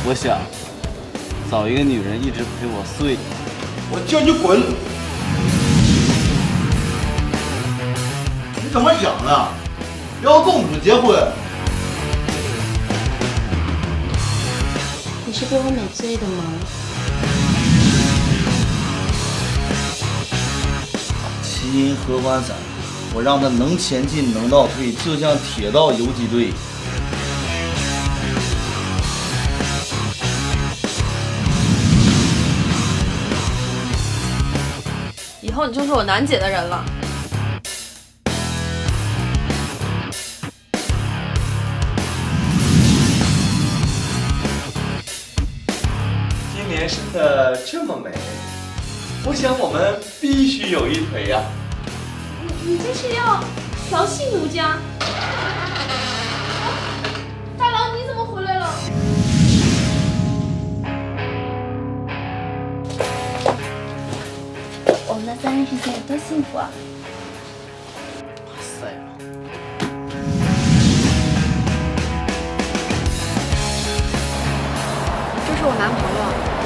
我想找一个女人一直陪我睡。 我叫你滚！你怎么想的？要公主结婚？ 你是被我美醉的吗？ 齐银合欢山，我让它能前进能倒退，就像铁道游击队。 以后你就是我楠姐的人了。 今年生的这么美，我想我们必须有一腿呀！ 你这是要调戏奴家？大郎，你怎么回来了？ 我们的3人世界多幸福啊！ 哇塞！ 这是我男朋友。